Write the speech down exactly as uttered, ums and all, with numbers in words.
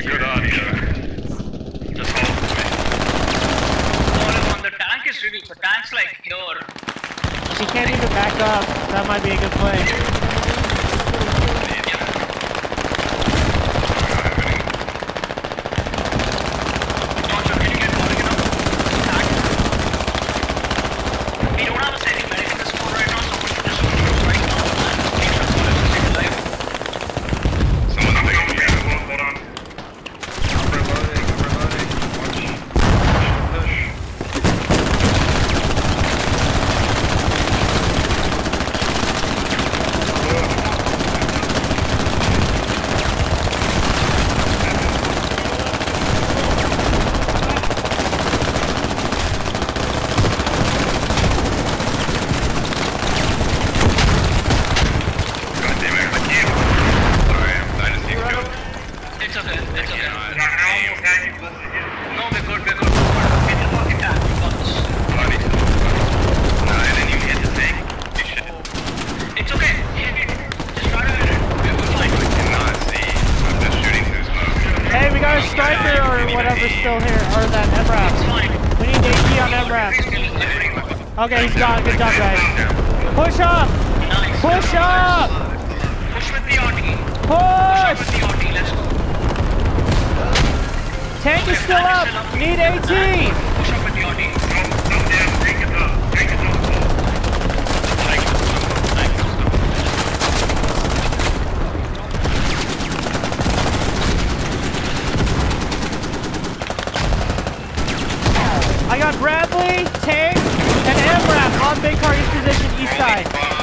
good audio. Just hold me. Oh, on the tank is really, the tank's like here. She can't even back up. That might be a good play. We don't have a setting medic in this squad right now, so we should just use right now and make sure someone is alive. Someone's taking me. Hold on. I'm reloading, I'm reloading. Watch. Push. It's okay, it's okay. Yeah, No, we're good, we're good. Get the fucking tank, we got this. Funny. Nah, I didn't even hit the tank. You should. It's okay, hit it. Just try to hit it. We're, we're fine. I cannot see. I'm just shooting through smoke. Hey, we got a striker or whatever still here, or that M RAP. It's fine. We need A P on M RAP. Okay, he's gone. Good job, guys. Push up! Nice. Push up! Push with the R T. Push up Push! with the R T, let's go. Tank is still up. Need AT. Push up with the R T. Take it up. Take it up. I got Bradley, Tank, and M RAP on Big Target's position east side.